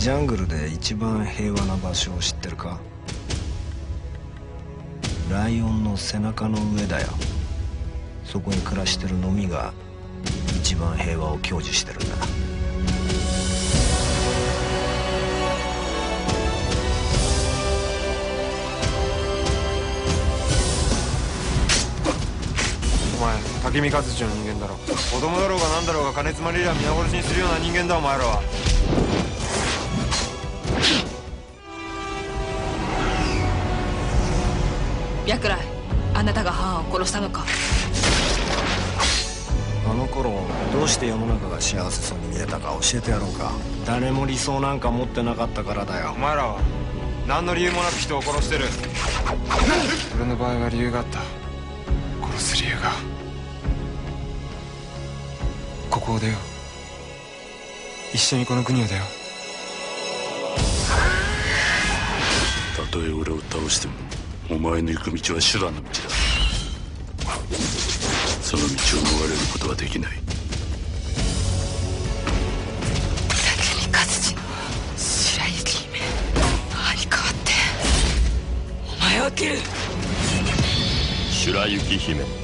ジャングルで一番平和な場所を知ってるか？ライオンの背中の上だよ。そこに暮らしてるノミが一番平和を享受してるんだ。 お前竹見和地の人間だろ。子供だろうが何だろうが金詰まりりゃ皆殺しにするような人間だお前らは。 白来、あなたが母を殺したのか？ あの頃どうして世の中が幸せそうに見えたか教えてやろうか。誰も理想なんか持ってなかったからだよ。 お前らは何の理由もなく人を殺してる。俺の場合は理由があった。殺す理由が。ここを出よう。一緒にこの国を出よう。たとえ俺を倒してもお前の行く道は修羅の道だ。その道を逃れることはできない。 竹見和地、白雪姫、母に代わってお前を切る。 白雪姫。